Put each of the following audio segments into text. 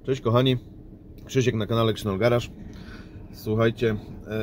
Cześć kochani, Krzysiek na kanale Krzynol Garage. Słuchajcie,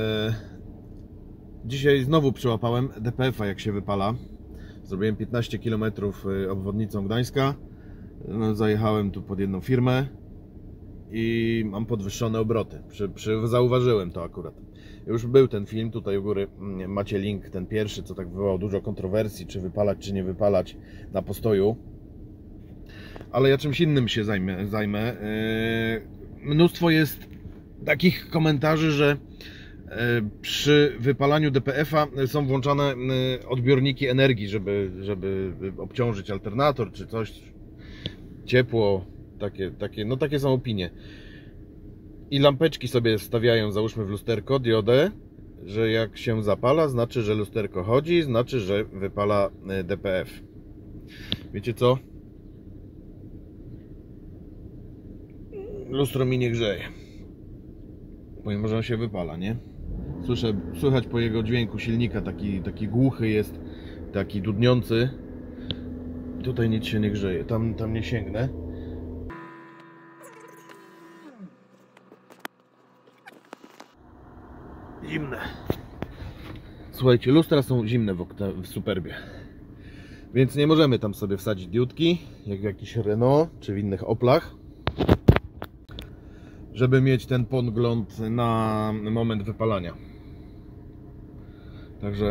dzisiaj znowu przyłapałem DPF-a, jak się wypala. Zrobiłem 15 km obwodnicą Gdańska. Zajechałem tu pod jedną firmę i mam podwyższone obroty. Zauważyłem to akurat. Już był ten film, tutaj u góry macie link, ten pierwszy, co tak wywołał dużo kontrowersji, czy wypalać, czy nie wypalać na postoju. Ale ja czymś innym się zajmę. Mnóstwo jest takich komentarzy, że przy wypalaniu DPF-a są włączane odbiorniki energii, żeby obciążyć alternator czy coś, ciepło, takie są opinie. I lampeczki sobie stawiają, załóżmy w lusterko, diodę, że jak się zapala, znaczy, że lusterko chodzi, znaczy, że wypala DPF. Wiecie co? Lustro mi nie grzeje, pomimo że on się wypala, nie? Słychać po jego dźwięku silnika, taki głuchy jest, taki dudniący. Tutaj nic się nie grzeje, tam nie sięgnę. Zimne. Słuchajcie, lustra są zimne w Superbie, więc nie możemy tam sobie wsadzić diodki, jak w jakichś Renault czy w innych Oplach, żeby mieć ten podgląd na moment wypalania. Także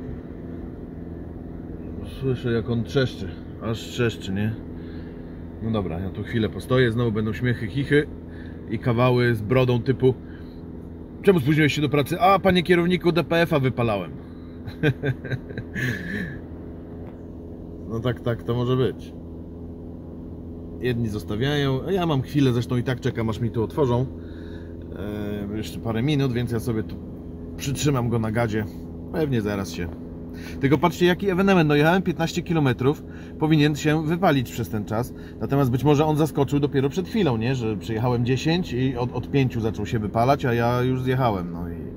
słyszę, jak on trzeszczy, aż trzeszczy, nie? No dobra, ja tu chwilę postoję, znowu będą śmiechy, chichy i kawały z brodą typu: czemu spóźniłeś się do pracy? A, panie kierowniku, DPF-a wypalałem. No tak to może być. Jedni zostawiają, ja mam chwilę, zresztą i tak czekam, aż mi tu otworzą. Jeszcze parę minut, więc ja sobie tu przytrzymam go na gazie. Pewnie zaraz się. Tylko patrzcie, jaki ewenement. No jechałem 15 km, powinien się wypalić przez ten czas. Natomiast być może on zaskoczył dopiero przed chwilą, nie? Że przyjechałem 10 i od 5 zaczął się wypalać, a ja już zjechałem.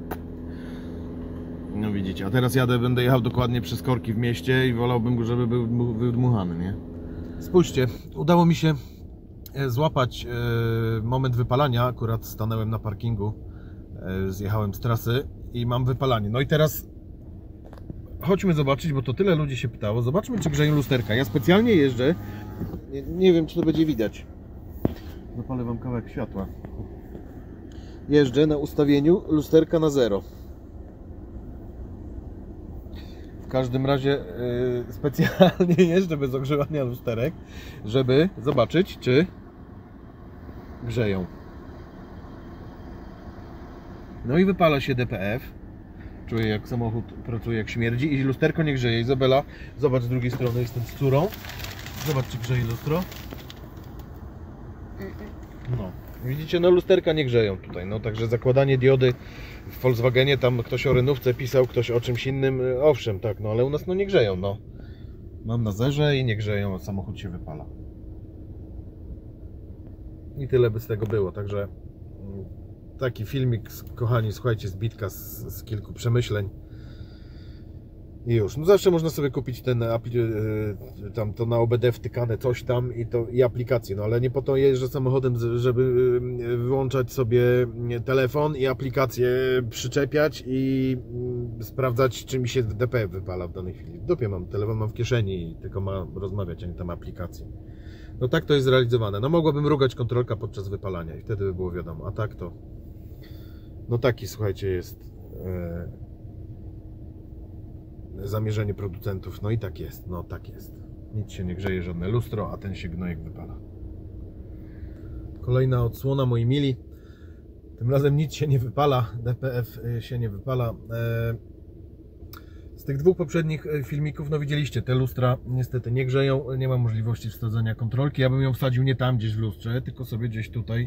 No widzicie, a teraz będę jechał dokładnie przez korki w mieście i wolałbym go, żeby był wydmuchany, nie? Spójrzcie, udało mi się złapać moment wypalania. Akurat stanąłem na parkingu, zjechałem z trasy i mam wypalanie. No i teraz chodźmy zobaczyć, bo to tyle ludzi się pytało. Zobaczmy, czy grzeją lusterka. Ja specjalnie jeżdżę, nie wiem, czy to będzie widać. Zapalę wam kawałek światła. Jeżdżę na ustawieniu lusterka na 0. W każdym razie specjalnie jeżdżę bez ogrzewania lusterek, żeby zobaczyć, czy grzeją. No i wypala się DPF. Czuję, jak samochód pracuje, jak śmierdzi, i lusterko nie grzeje. Izabela, zobacz, z drugiej strony jestem z córą. Zobacz, czy grzeje lustro. No, widzicie, no lusterka nie grzeją tutaj. No także zakładanie diody w Volkswagenie, tam ktoś o renówce pisał, ktoś o czymś innym. Owszem, tak, no ale u nas no nie grzeją, no. Mam na zerze i nie grzeją, samochód się wypala. I tyle by z tego było, także taki filmik, kochani, słuchajcie, zbitka z kilku przemyśleń i już. No zawsze można sobie kupić tam to na OBD wtykane coś tam i aplikację, no ale nie po to jeżdżę samochodem, żeby wyłączać sobie telefon i aplikację przyczepiać i sprawdzać, czy mi się DPF wypala w danej chwili. W dupie mam, telefon mam w kieszeni i tylko ma rozmawiać, a nie tam aplikację. No tak to jest zrealizowane. No mogłabym rugać kontrolka podczas wypalania i wtedy by było wiadomo, a tak to no taki, słuchajcie, jest zamierzenie producentów. No i tak jest, no tak jest. Nic się nie grzeje, żadne lustro, a ten się gnojek wypala. Kolejna odsłona, moi mili. Tym razem nic się nie wypala, DPF się nie wypala. Z tych dwóch poprzednich filmików, no widzieliście, te lustra niestety nie grzeją, nie ma możliwości wsadzenia kontrolki. Ja bym ją wsadził nie tam gdzieś w lustrze, tylko sobie gdzieś tutaj,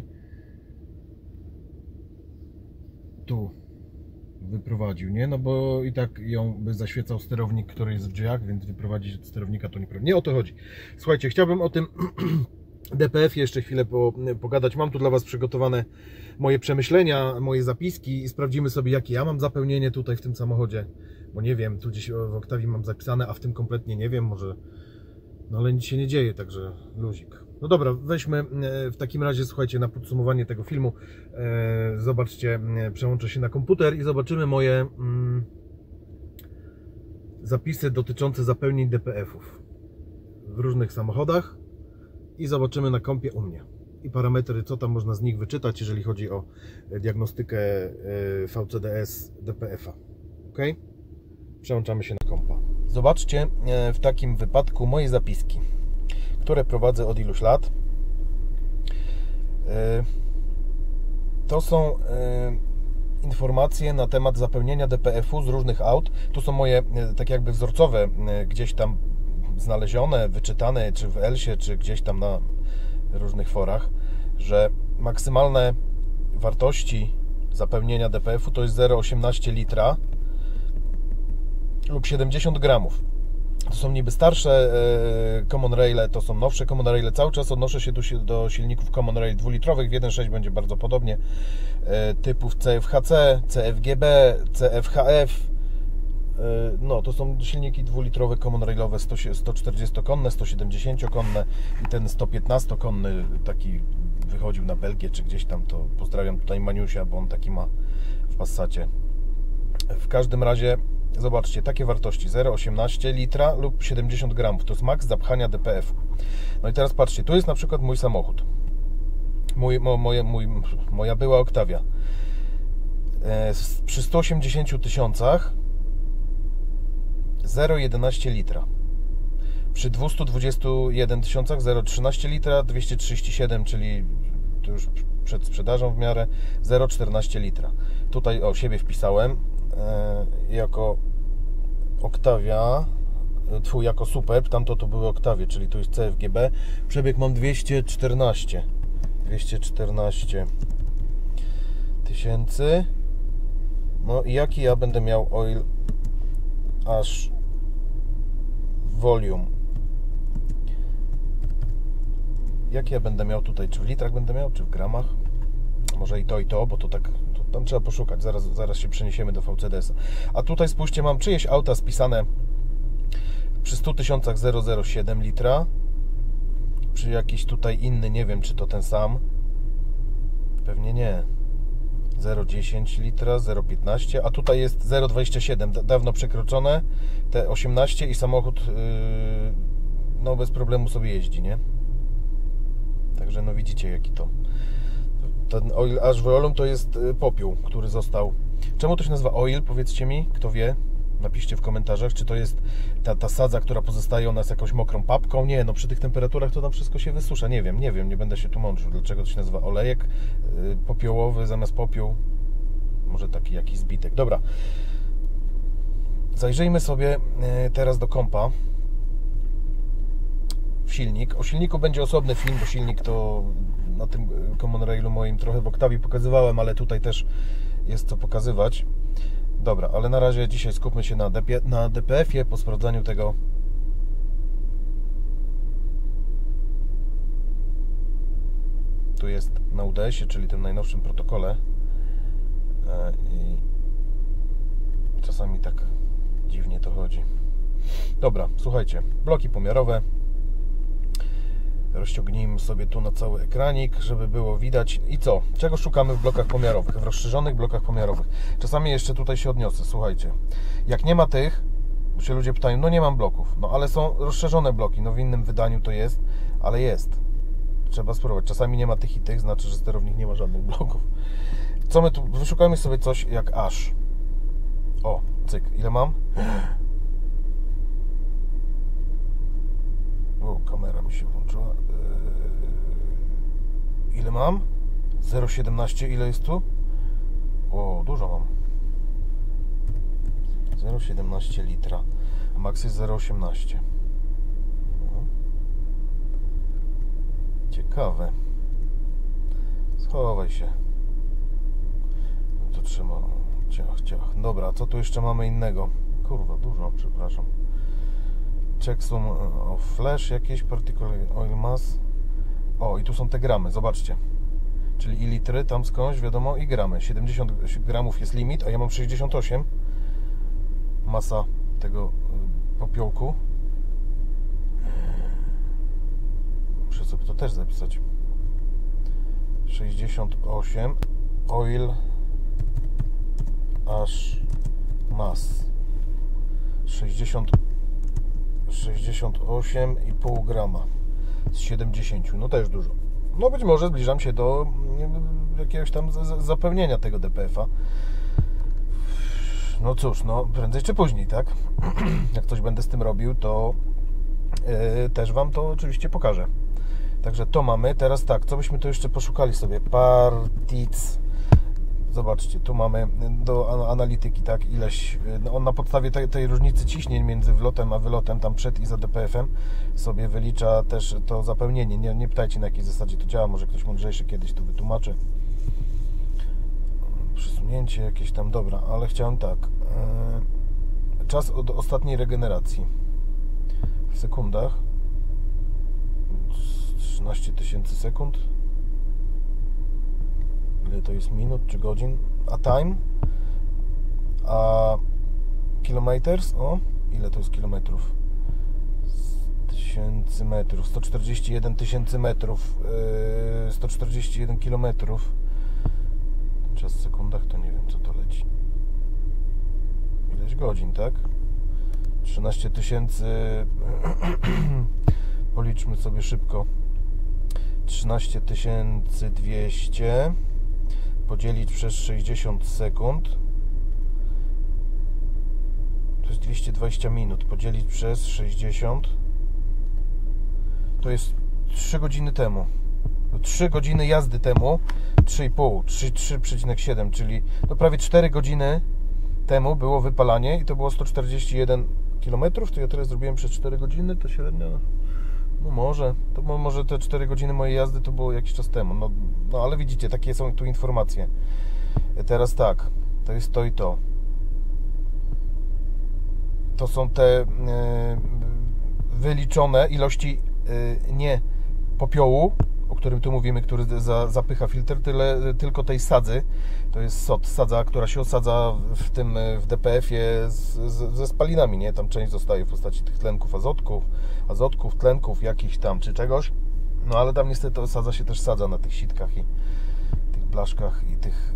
tu wyprowadził, nie? No bo i tak ją by zaświecał sterownik, który jest w drzwiach, więc wyprowadzić od sterownika to nie o to chodzi. Słuchajcie, chciałbym o tym DPF jeszcze chwilę pogadać. Mam tu dla Was przygotowane moje przemyślenia, moje zapiski i sprawdzimy sobie, jakie ja mam zapełnienie tutaj w tym samochodzie, bo nie wiem, tu gdzieś w Octavii mam zapisane, a w tym kompletnie nie wiem, może, no ale nic się nie dzieje, także luzik. No dobra, weźmy w takim razie, słuchajcie, na podsumowanie tego filmu, zobaczcie, przełączę się na komputer i zobaczymy moje zapisy dotyczące zapełnień DPF-ów w różnych samochodach i zobaczymy na kompie u mnie i parametry, co tam można z nich wyczytać, jeżeli chodzi o diagnostykę VCDS DPF-a. Ok? Przełączamy się na kompa. Zobaczcie w takim wypadku moje zapiski, które prowadzę od iluś lat. To są informacje na temat zapełnienia DPF-u z różnych aut. Tu są moje tak jakby wzorcowe, gdzieś tam znalezione, wyczytane, czy w ELSie, czy gdzieś tam na różnych forach, że maksymalne wartości zapełnienia DPF-u to jest 0,18 litra lub 70 gramów. To są niby starsze Common Raile, to są nowsze Common Raile. Cały czas odnoszę się do silników Common Rail 2-litrowych. W 1.6 będzie bardzo podobnie. Typów CFHC, CFGB, CFHF. No, to są silniki 2-litrowe Common Railowe, 140-konne, 170-konne i ten 115-konny taki wychodził na Belgię czy gdzieś tam. To pozdrawiam tutaj Maniusia, bo on taki ma w Passacie. W każdym razie zobaczcie, takie wartości 0,18 litra lub 70 gramów, to jest maks zapchania DPF. No i teraz patrzcie, tu jest na przykład mój samochód, moja była Octavia. Przy 180 tysiącach 0,11 litra. Przy 221 tysiącach 0,13 litra, 237, czyli to już przed sprzedażą w miarę, 0,14 litra. Tutaj o siebie wpisałem jako Octavia, jako Superb, tamto to były Octavie, czyli tu jest CFGB. Przebieg mam 214 tysięcy. No i jaki ja będę miał oil aż volume? Jaki ja będę miał tutaj? Czy w litrach będę miał, czy w gramach? Może i to, bo to tak, to tam trzeba poszukać. Zaraz się przeniesiemy do VCDS-a. A tutaj spójrzcie, mam czyjeś auta spisane przy 100 tysiącach 0,07 litra. Przy jakiś tutaj inny, nie wiem, czy to ten sam. Pewnie nie. 0,10 litra, 0,15, a tutaj jest 0,27, dawno przekroczone, te 18 i samochód no bez problemu sobie jeździ, nie? Także no widzicie, jaki to. Ten oil ash volume to jest popiół, który został. Czemu to się nazywa oil? Powiedzcie mi, kto wie. Napiszcie w komentarzach, czy to jest ta sadza, która pozostaje u nas jakąś mokrą papką. Nie, no przy tych temperaturach to tam wszystko się wysusza. Nie wiem, nie będę się tu mączył, dlaczego to się nazywa olejek popiołowy zamiast popiół. Może taki jakiś zbitek. Dobra. Zajrzyjmy sobie teraz do kompa w silnik. O silniku będzie osobny film, bo silnik to na tym Common Railu moim trochę w Octavii pokazywałem, ale tutaj też jest co pokazywać. Dobra, ale na razie dzisiaj skupmy się na DPF-ie po sprawdzaniu tego. Tu jest na UDS-ie, czyli tym najnowszym protokole. I czasami tak dziwnie to chodzi. Dobra, słuchajcie, bloki pomiarowe. Rozciągnijmy sobie tu na cały ekranik, żeby było widać. I co? Czego szukamy w blokach pomiarowych? W rozszerzonych blokach pomiarowych. Czasami jeszcze tutaj się odniosę, słuchajcie. Jak nie ma tych, bo się ludzie pytają, no nie mam bloków. No ale są rozszerzone bloki, no w innym wydaniu to jest, ale jest. Trzeba spróbować. Czasami nie ma tych i tych, znaczy, że sterownik nie ma żadnych bloków. Co my tu? Wyszukajmy sobie coś jak aż. O, cyk. Ile mam? O, kamera mi się włączyła. Ile mam? 0,17. Ile jest tu? O, dużo mam. 0,17 litra. A max jest 0,18. Ciekawe. Schowaj się. To trzeba. Ciach. Dobra, co tu jeszcze mamy innego? Kurwa, dużo, przepraszam. Checksum of flash, jakieś particular oil mass. O, i tu są te gramy, zobaczcie. Czyli i litry tam skądś, wiadomo, i gramy. 70 gramów jest limit, a ja mam 68. Masa tego popiołku. Muszę sobie to też zapisać. 68 oil ash mass 68,5 grama z 70, no też dużo. No być może zbliżam się do jakiegoś tam zapełnienia tego DPF-a. No cóż, no prędzej czy później, tak? Jak coś będę z tym robił, to też Wam to oczywiście pokażę. Także to mamy. Teraz tak, co byśmy tu jeszcze poszukali sobie? Partiz. Zobaczcie, tu mamy do analityki, tak, ileś, on na podstawie tej różnicy ciśnień między wlotem a wylotem, tam przed i za DPF-em, sobie wylicza też to zapełnienie. Nie pytajcie, na jakiej zasadzie to działa, może ktoś mądrzejszy kiedyś to wytłumaczy. Przesunięcie jakieś tam, dobra, ale chciałem tak, czas od ostatniej regeneracji w sekundach, 13 000 sekund. Ile to jest minut czy godzin? A time? A kilometers? O, ile to jest kilometrów? 1000 metrów, 141 000 metrów, 141 kilometrów. Czas w sekundach to nie wiem, co to leci. Ileś godzin, tak? 13 000. Policzmy sobie szybko. 13 200 podzielić przez 60 sekund to jest 220 minut, podzielić przez 60 to jest 3 godziny temu, 3 godziny jazdy temu, 3,7, czyli no prawie 4 godziny temu było wypalanie i to było 141 km, to ja teraz zrobiłem przez 4 godziny, to średnio, no może te 4 godziny mojej jazdy to było jakiś czas temu, no ale widzicie, takie są tu informacje. Teraz tak, to jest to i to. To są te wyliczone ilości nie popiołu, o którym tu mówimy, który zapycha filtr, tylko tej sadzy. To jest sadza, która się osadza w DPF-ie ze spalinami, nie? Tam część zostaje w postaci tych tlenków azotków, tlenków jakichś tam czy czegoś. No ale tam niestety osadza się też sadza na tych sitkach i tych blaszkach i tych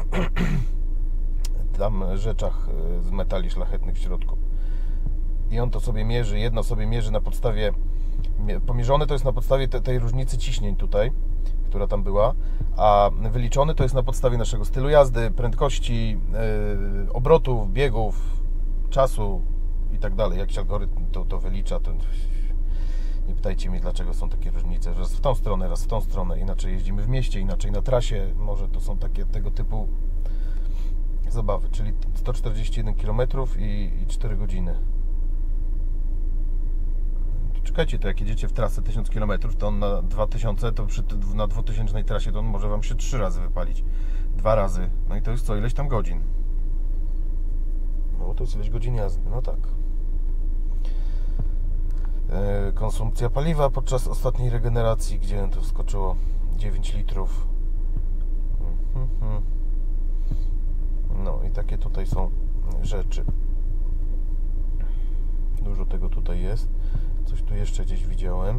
tam rzeczach z metali szlachetnych w środku. I on to sobie mierzy, jedno sobie mierzy na podstawie, pomierzone to jest na podstawie tej różnicy ciśnień tutaj, która tam była, a wyliczony to jest na podstawie naszego stylu jazdy, prędkości, obrotów, biegów, czasu i tak dalej. Jakiś algorytm to wylicza. Nie pytajcie mnie, dlaczego są takie różnice. Raz w tą stronę, raz w tą stronę. Inaczej jeździmy w mieście, inaczej na trasie. Może to są takie tego typu zabawy. Czyli 141 km i 4 godziny. Czekajcie, to jak jedziecie w trasę 1000 km, to on na 2000, to na 2000 trasie to on może Wam się 3 razy wypalić. 2 razy. No i to jest co? Ileś tam godzin. No to jest ileś godzin jazdy. No tak. Konsumpcja paliwa podczas ostatniej regeneracji, gdzie to wskoczyło 9 litrów. No i takie tutaj są rzeczy. Dużo tego tutaj jest. Coś tu jeszcze gdzieś widziałem.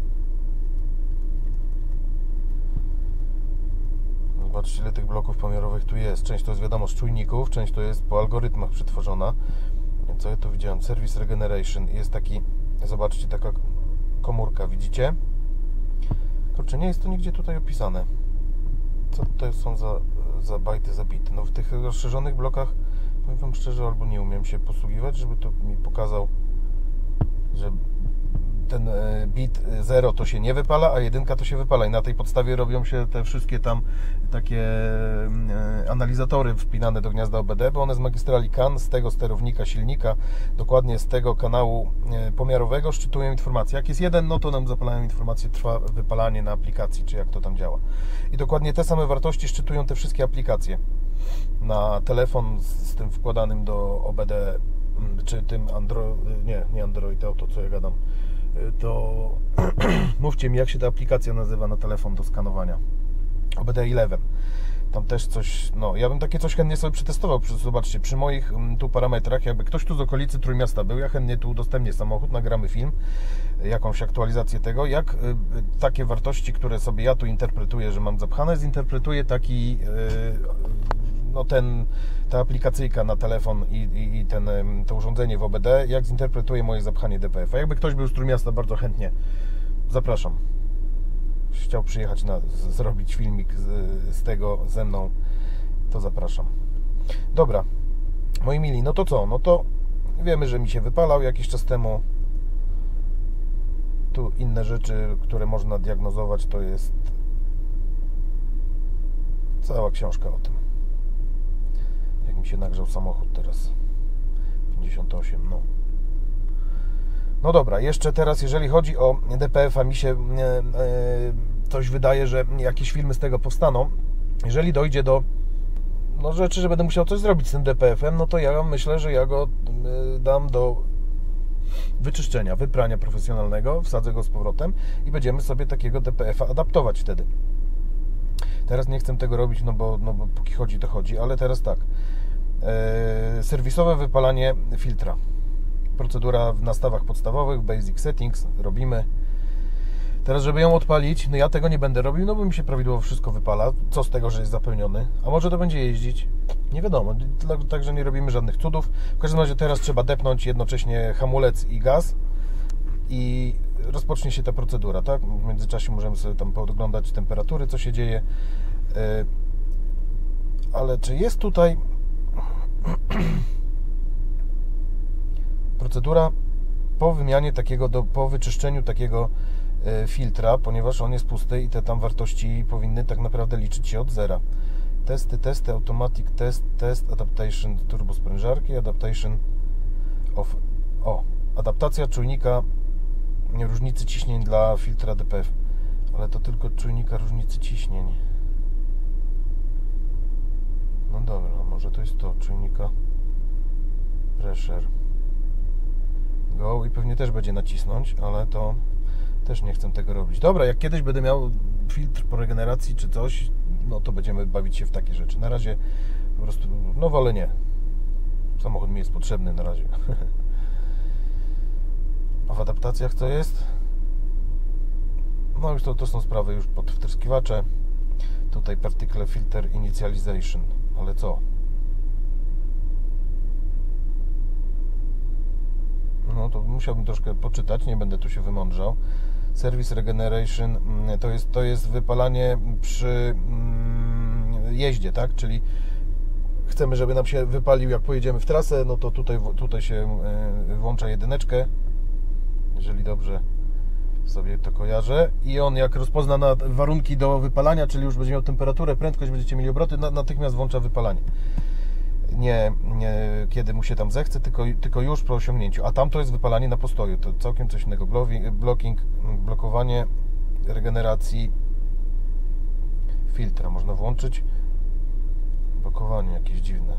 Zobaczcie, ile tych bloków pomiarowych tu jest. Część to jest wiadomo z czujników, część to jest po algorytmach przetworzona. Co ja tu widziałem? Service Regeneration. Jest taki, zobaczcie, taka komórka, widzicie? Kurczę, nie jest to nigdzie tutaj opisane. Co to są za bajty, za bity? No w tych rozszerzonych blokach, powiem Wam szczerze, albo nie umiem się posługiwać, żeby to mi pokazał, że ten bit 0 to się nie wypala, a 1 to się wypala i na tej podstawie robią się te wszystkie tam takie analizatory wpinane do gniazda OBD, bo one z magistrali CAN, z tego sterownika silnika, dokładnie z tego kanału pomiarowego szczytują informacje. Jak jest 1, no to nam zapalają informacje, trwa wypalanie na aplikacji, czy jak to tam działa. I dokładnie te same wartości szczytują te wszystkie aplikacje na telefon z tym wkładanym do OBD, czy tym nie Android Auto, co ja gadam, to mówcie mi, jak się ta aplikacja nazywa na telefon do skanowania. OBD11. Tam też coś, no ja bym takie coś chętnie sobie przetestował. Zobaczcie, przy moich tu parametrach, jakby ktoś tu z okolicy Trójmiasta był, ja chętnie tu udostępnię samochód, nagramy film, jakąś aktualizację tego, jak takie wartości, które sobie ja tu interpretuję, że mam zapchane, zinterpretuję taki, no ta aplikacyjka na telefon i to urządzenie w OBD, jak zinterpretuje moje zapchanie DPF-a. Jakby ktoś był z Trójmiasta, bardzo chętnie zapraszam. Chciał przyjechać zrobić filmik z tego ze mną, to zapraszam. Dobra, moi mili, no to co? No to wiemy, że mi się wypalał jakiś czas temu. Tu inne rzeczy, które można diagnozować, to jest cała książka o tym. Jak mi się nagrzał samochód teraz. 58, no. No dobra, jeszcze teraz, jeżeli chodzi o DPF-a, mi się coś wydaje, że jakieś filmy z tego powstaną. Jeżeli dojdzie do rzeczy, że będę musiał coś zrobić z tym DPF-em, no to ja myślę, że ja go dam do wyczyszczenia, wyprania profesjonalnego, wsadzę go z powrotem i będziemy sobie takiego DPF-a adaptować wtedy. Teraz nie chcę tego robić, no bo póki chodzi, to chodzi, ale teraz tak. Serwisowe wypalanie filtra. Procedura w nastawach podstawowych, basic settings, robimy. Teraz, żeby ją odpalić, no ja tego nie będę robił, no bo mi się prawidłowo wszystko wypala. Co z tego, że jest zapełniony? A może to będzie jeździć? Nie wiadomo, także nie robimy żadnych cudów. W każdym razie teraz trzeba depnąć jednocześnie hamulec i gaz i rozpocznie się ta procedura, tak? W międzyczasie możemy sobie tam podglądać temperatury, co się dzieje. Ale czy jest tutaj procedura po wymianie takiego, po wyczyszczeniu takiego filtra, ponieważ on jest pusty i te tam wartości powinny tak naprawdę liczyć się od zera. Testy, automatic test, adaptation turbosprężarki, adaptation of, adaptacja czujnika różnicy ciśnień dla filtra DPF, ale to tylko czujnika różnicy ciśnień. No dobra, może to jest to, czujnika pressure. Go i pewnie też będzie nacisnąć, ale to też nie chcę tego robić. Dobra, jak kiedyś będę miał filtr po regeneracji czy coś, no to będziemy bawić się w takie rzeczy. Na razie po prostu, no wolę nie. Samochód mi jest potrzebny na razie. A w adaptacjach co jest? No już to są sprawy już pod wtryskiwacze. Tutaj particle filter initialization. Ale co? No to musiałbym troszkę poczytać, nie będę tu się wymądrzał. Service regeneration to jest wypalanie przy jeździe, tak? Czyli chcemy, żeby nam się wypalił, jak pojedziemy w trasę, no to tutaj się włącza jedyneczkę, jeżeli dobrze sobie to kojarzę, i on jak rozpozna warunki do wypalania, czyli już będzie miał temperaturę, prędkość, będziecie mieli obroty, natychmiast włącza wypalanie. Nie kiedy mu się tam zechce, tylko już po osiągnięciu. A tam to jest wypalanie na postoju. To całkiem coś innego. Blokowanie regeneracji filtra. Można włączyć. Blokowanie jakieś dziwne.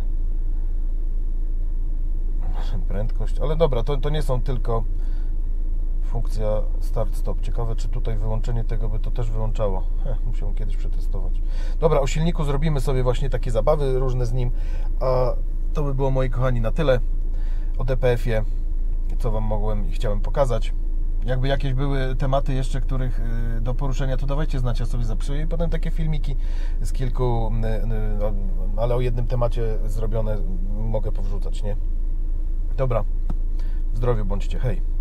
Prędkość. Ale dobra, to nie są tylko funkcja start-stop. Ciekawe, czy tutaj wyłączenie tego by to też wyłączało. Musiałem kiedyś przetestować. Dobra, o silniku zrobimy sobie właśnie takie zabawy różne z nim. A to by było, moi kochani, na tyle o DPF-ie, co Wam mogłem i chciałem pokazać. Jakby jakieś były tematy jeszcze, których do poruszenia, to dawajcie znać, ja sobie zapisuję i potem takie filmiki z kilku, ale o jednym temacie zrobione mogę powrzucać, nie? Dobra, w zdrowiu bądźcie, hej!